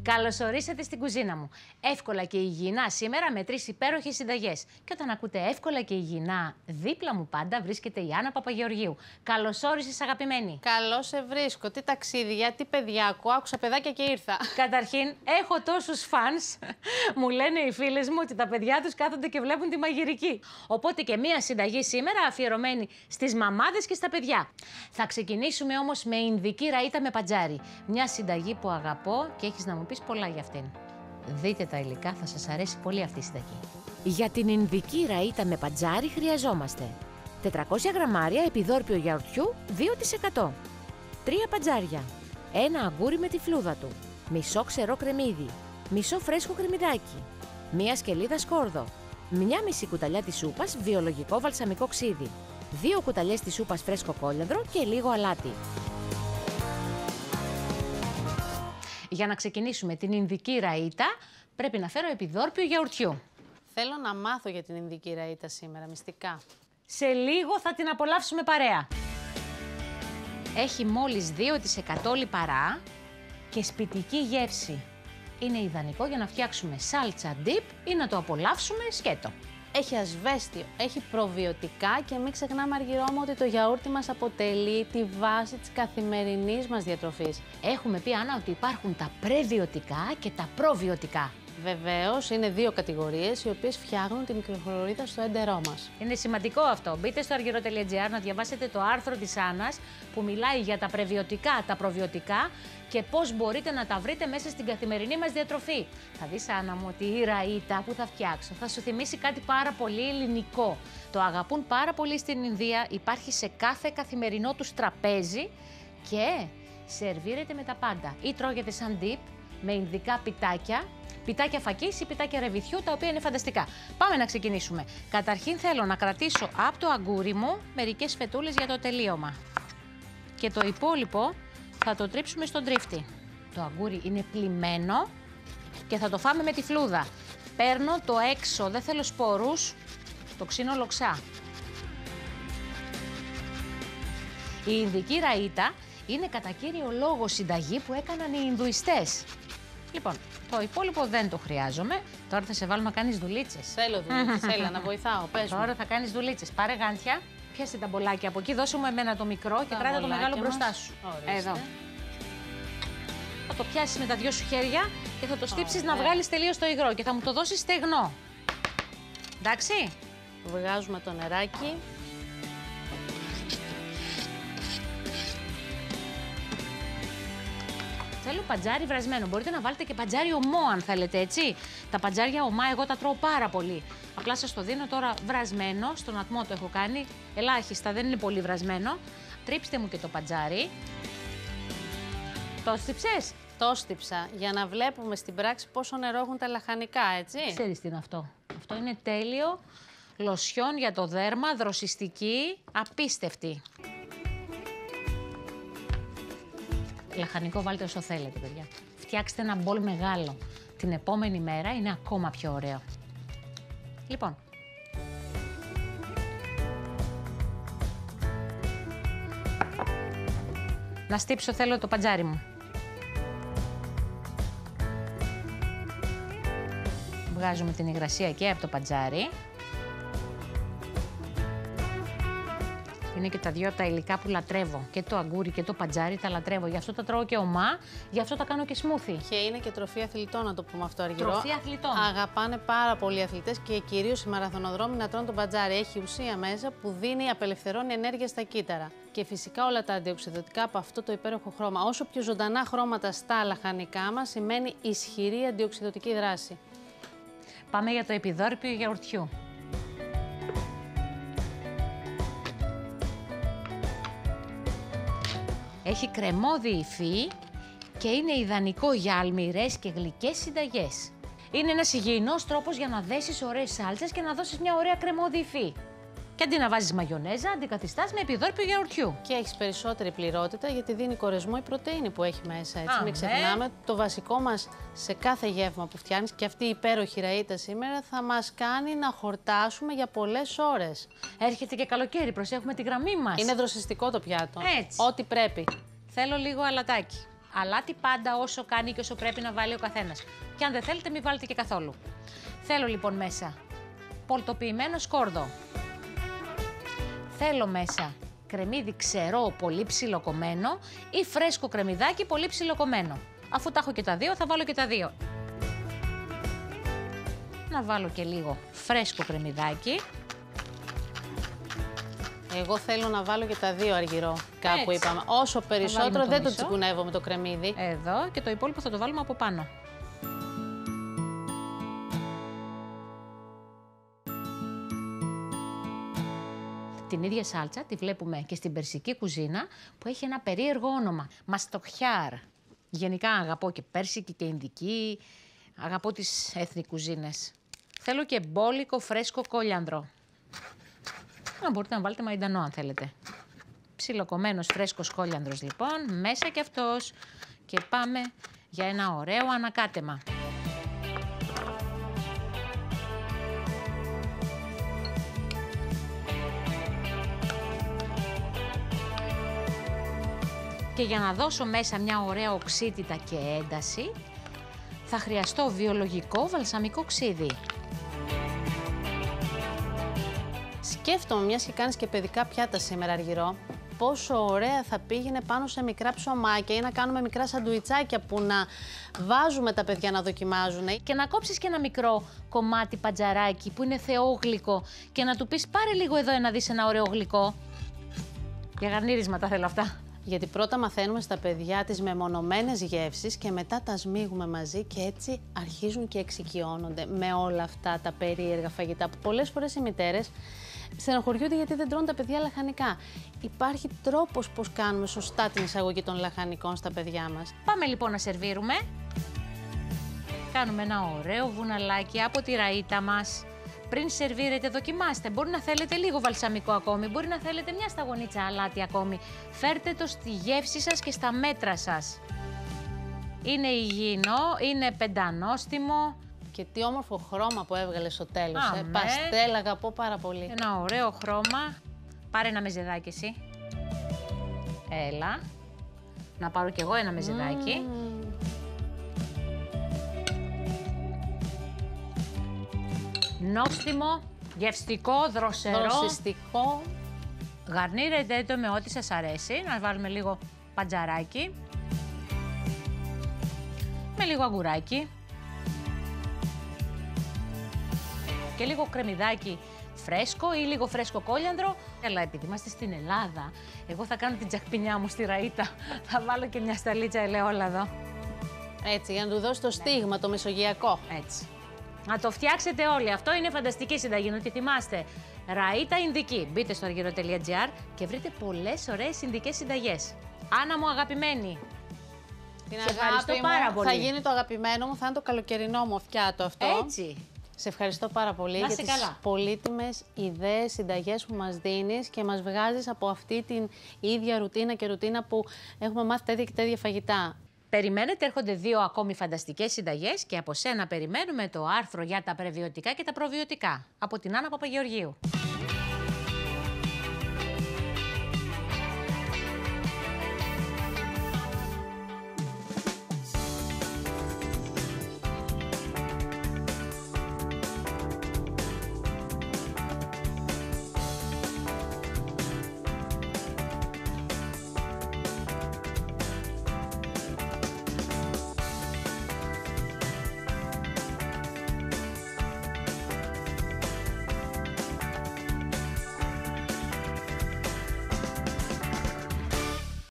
Καλώς ορίσατε στην κουζίνα μου. Εύκολα και υγιεινά σήμερα με 3 υπέροχες συνταγές. Και όταν ακούτε εύκολα και υγιεινά, δίπλα μου πάντα βρίσκεται η Άννα Παπαγεωργίου. Καλώς όρισες, αγαπημένη. Καλώς σε βρίσκω. Τι ταξίδια, τι παιδιά ακούω. Άκουσα παιδάκια και ήρθα. Καταρχήν, έχω τόσους φανς. Μου λένε οι φίλες μου ότι τα παιδιά τους κάθονται και βλέπουν τη μαγειρική. Οπότε και μία συνταγή σήμερα αφιερωμένη στις μαμάδες και στα παιδιά. Θα ξεκινήσουμε όμως με ινδική ραΐτα με παντζάρι. Μια συνταγή που αγαπώ και έχεις να μου πεις πολλά για αυτήν. Δείτε τα υλικά, θα σας αρέσει πολύ αυτή η συνταγή. Για την ινδική ραΐτα με παντζάρι χρειαζόμαστε 400 γραμμάρια επιδόρπιο γιαουρτιού 2%, 3 παντζάρια, ένα αγκούρι με τη φλούδα του, μισό ξερό κρεμμύδι, μισό φρέσκο κρεμμυδάκι, μία σκελίδα σκόρδο, μια μισή κουταλιά της σούπας βιολογικό βαλσαμικό ξύδι, 2 κουταλιές της σούπας φρέσκο κόλιανδρο και λίγο αλάτι. Για να ξεκινήσουμε την ινδική ραΐτα, πρέπει να φέρω επιδόρπιο γιαουρτιού. Θέλω να μάθω για την ινδική ραΐτα σήμερα, μυστικά. Σε λίγο θα την απολαύσουμε παρέα. Έχει μόλις 2% λιπαρά και σπιτική γεύση. Είναι ιδανικό για να φτιάξουμε σάλτσα dip ή να το απολαύσουμε σκέτο. Έχει ασβέστιο, έχει προβιωτικά και μην ξεχνάμε, Αργυρό μου, ότι το γιαούρτι μας αποτελεί τη βάση της καθημερινής μας διατροφής. Έχουμε πει, Άννα, ότι υπάρχουν τα πρεβιωτικά και τα προβιωτικά. Βεβαίως, είναι 2 κατηγορίες οι οποίες φτιάχνουν τη μικροχλωρίδα στο έντερό μας. Είναι σημαντικό αυτό. Μπείτε στο αργυρο.gr να διαβάσετε το άρθρο της Άννας που μιλάει για τα πρεβιωτικά, τα προβιωτικά και πώς μπορείτε να τα βρείτε μέσα στην καθημερινή μας διατροφή. Θα δεις, Άννα μου, ότι η ραΐτα που θα φτιάξω θα σου θυμίσει κάτι πάρα πολύ ελληνικό. Το αγαπούν πάρα πολύ στην Ινδία, υπάρχει σε κάθε καθημερινό τους τραπέζι και σερβίρεται με τα πάντα. Ή τρώγεται σαν dip με ινδικά πιτάκια, πιτάκια φακής ή πιτάκια ρεβιθιού, τα οποία είναι φανταστικά. Πάμε να ξεκινήσουμε. Καταρχήν θέλω να κρατήσω από το αγκούρι μου μερικές φετούλες για το τελείωμα. Και το υπόλοιπο θα το τρίψουμε στον τρίφτη. Το αγκούρι είναι πλυμμένο και θα το φάμε με τη φλούδα. Παίρνω το έξω, δεν θέλω σπόρους, το ξύνω λοξά. Η ινδική ραΐτα είναι κατά κύριο λόγο συνταγή που έκαναν οι Ινδουιστές. Λοιπόν, το υπόλοιπο δεν το χρειάζομαι. Τώρα θα σε βάλω να κάνεις δουλίτσες. Θέλω δουλίτσες, έλα να βοηθάω, πες μου. Τώρα θα κάνεις δουλίτσες. Πάρε γάντια, πιάσε τα μπολάκια από εκεί, δώσε μου εμένα το μικρό και κράτα το μεγάλο μπροστά σου. Ορίστε. Εδώ. Θα το πιάσεις με τα 2 σου χέρια και θα το στύψεις να βγάλεις τελείως το υγρό και θα μου το δώσεις στεγνό. Εντάξει. Βγάζουμε το νεράκι. Θέλω παντζάρι βρασμένο. Μπορείτε να βάλετε και παντζάρι ομό, αν θέλετε, έτσι. Τα παντζάρια ομά εγώ τα τρώω πάρα πολύ. Απλά σας το δίνω τώρα βρασμένο. Στον ατμό το έχω κάνει. Ελάχιστα, δεν είναι πολύ βρασμένο. Τρίψτε μου και το παντζάρι. Το στύψες? Το στύψα, για να βλέπουμε στην πράξη πόσο νερό έχουν τα λαχανικά, έτσι. Ξέρεις τι είναι αυτό. Αυτό είναι τέλειο. Λοσιόν για το δέρμα, δροσιστική, απίστευτη. Λαχανικό βάλτε όσο θέλετε, παιδιά. Φτιάξτε ένα μπολ μεγάλο. Την επόμενη μέρα είναι ακόμα πιο ωραίο. Λοιπόν. Να στύψω θέλω το παντζάρι μου. Βγάζουμε την υγρασία και από το παντζάρι. Είναι και τα 2 από τα υλικά που λατρεύω. Και το αγκούρι και το παντζάρι τα λατρεύω. Γι' αυτό τα τρώω και ομά, γι' αυτό τα κάνω και σμούθι. Και είναι και τροφή αθλητών, να το πούμε αυτό, Αργυρό. Τροφή αθλητών. Αγαπάνε πάρα πολλοί οι αθλητές και κυρίως οι μαραθωνοδρόμοι να τρώνε το παντζάρι. Έχει ουσία μέσα που δίνει, απελευθερώνει ενέργεια στα κύτταρα. Και φυσικά όλα τα αντιοξειδωτικά από αυτό το υπέροχο χρώμα. Όσο πιο ζωντανά χρώματα στα λαχανικά μας, σημαίνει ισχυρή αντιοξειδωτική δράση. Πάμε για το επιδόρπιο γιαουρτιού. Έχει κρεμώδη υφή και είναι ιδανικό για αλμυρές και γλυκές συνταγές. Είναι ένας υγιεινός τρόπος για να δέσεις ωραίες σάλτσες και να δώσεις μια ωραία κρεμώδη υφή. Και αντί να βάζεις μαγιονέζα, αντικαθιστάς με επιδόρπιο γιαουρτιού. Και έχεις περισσότερη πληρότητα γιατί δίνει κορεσμό η πρωτεΐνη που έχει μέσα. Έτσι. Μην ξεχνάμε, το βασικό μας σε κάθε γεύμα που φτιάχνεις και αυτή η υπέροχη ραΐτα σήμερα θα μας κάνει να χορτάσουμε για πολλές ώρες. Έρχεται και καλοκαίρι, προσέχουμε τη γραμμή μας. Είναι δροσιστικό το πιάτο. Έτσι. Ό,τι πρέπει. Θέλω λίγο αλατάκι. αλάτι πάντα όσο κάνει και όσο πρέπει να βάλει ο καθένας. Και αν δεν θέλετε, μην βάλετε και καθόλου. Θέλω λοιπόν μέσα πολτοποιημένο σκόρδο. Θέλω μέσα κρεμμύδι ξερό, πολύ ψιλοκομμένο ή φρέσκο κρεμμυδάκι, πολύ ψιλοκομμένο. Αφού τα έχω και τα δύο, θα βάλω και τα δύο. Να βάλω και λίγο φρέσκο κρεμμυδάκι. Εγώ θέλω να βάλω και τα δύο αργυρό, κάπου Έτσι. είπαμε. Όσο περισσότερο δεν το μισό. τσικουνεύω με το κρεμμύδι. Εδώ και το υπόλοιπο θα το βάλουμε από πάνω. Την ίδια σάλτσα τη βλέπουμε και στην περσική κουζίνα που έχει ένα περίεργο όνομα. Μαστοχιάρ. Γενικά αγαπώ και πέρσικη και ινδική, αγαπώ τις έθνη κουζίνες. Θέλω και μπόλικο φρέσκο κόλιανδρο. Μπορείτε να βάλετε μαϊντανό αν θέλετε. Ψιλοκομμένος φρέσκος κόλιανδρος λοιπόν, μέσα και αυτός. Και πάμε για ένα ωραίο ανακάτεμα. Και για να δώσω μέσα μια ωραία οξύτητα και ένταση, θα χρειαστώ βιολογικό βαλσαμικό ξύδι. Σκέφτομαι, μιας και κάνεις και παιδικά πιάτα σήμερα, Αργυρό, πόσο ωραία θα πήγαινε πάνω σε μικρά ψωμάκια ή να κάνουμε μικρά σαντουιτσάκια που να βάζουμε τα παιδιά να δοκιμάζουν. Και να κόψεις και ένα μικρό κομμάτι παντζαράκι που είναι θεόγλυκο και να του πεις πάρε λίγο εδώ να δεις ένα ωραίο γλυκό. Για γαρνίρισμα τα θέλω αυτά. Γιατί πρώτα μαθαίνουμε στα παιδιά τις μεμονωμένες γεύσεις και μετά τα σμίγουμε μαζί και έτσι αρχίζουν και εξοικειώνονται με όλα αυτά τα περίεργα φαγητά που πολλές φορές οι μητέρες στενοχωριούνται γιατί δεν τρώνε τα παιδιά λαχανικά. Υπάρχει τρόπος πώς κάνουμε σωστά την εισαγωγή των λαχανικών στα παιδιά μας. Πάμε λοιπόν να σερβίρουμε. Κάνουμε ένα ωραίο βουναλάκι από τη ραΐτα μας. Πριν σερβίρετε, δοκιμάστε. Μπορεί να θέλετε λίγο βαλσαμικό ακόμη, μπορεί να θέλετε μια σταγονίτσα αλάτι ακόμη. Φέρτε το στη γεύση σας και στα μέτρα σας. Είναι υγιεινό, είναι πεντανόστιμο. Και τι όμορφο χρώμα που έβγαλε στο τέλος. Παστέλ, αγαπώ πάρα πολύ. Ένα ωραίο χρώμα. Πάρε ένα μεζεδάκι εσύ. Έλα. Να πάρω κι εγώ ένα μεζεδάκι. Νόστιμο, γευστικό, δροσερό. Δροσιστικό. Γαρνίρετε το με ό,τι σας αρέσει. Να βάλουμε λίγο παντζαράκι. Με λίγο αγκουράκι. Και λίγο κρεμμυδάκι φρέσκο ή λίγο φρέσκο κόλιανδρο. Αλλά επειδή είμαστε στην Ελλάδα, εγώ θα κάνω την τσακπινιά μου στη ραΐτα. Θα βάλω και μια σταλίτσα ελαιόλαδο. Έτσι, για να του δώσει το στίγμα, το μεσογειακό. Έτσι. Να το φτιάξετε όλοι. Αυτό είναι φανταστική συνταγή. Να τη θυμάστε. Ραΐτα Ινδική. Μπείτε στο αργυρο.gr και βρείτε πολλές ωραίες ινδικές συνταγές. Άννα μου αγαπημένη. Σε ευχαριστώ πάρα πολύ. Θα γίνει το αγαπημένο μου, θα είναι το καλοκαιρινό μου φτιάτο αυτό. Έτσι. Σε ευχαριστώ πάρα πολύ για τις πολύτιμες ιδέες, συνταγές που μας δίνεις και μας βγάζεις από αυτή την ίδια ρουτίνα που έχουμε μάθει τέτοια και τέτοια φαγητά. Περιμένετε, έρχονται 2 ακόμη φανταστικές συνταγές και από σένα περιμένουμε το άρθρο για τα πρεβιωτικά και τα προβιωτικά από την Άννα Παπαγεωργίου.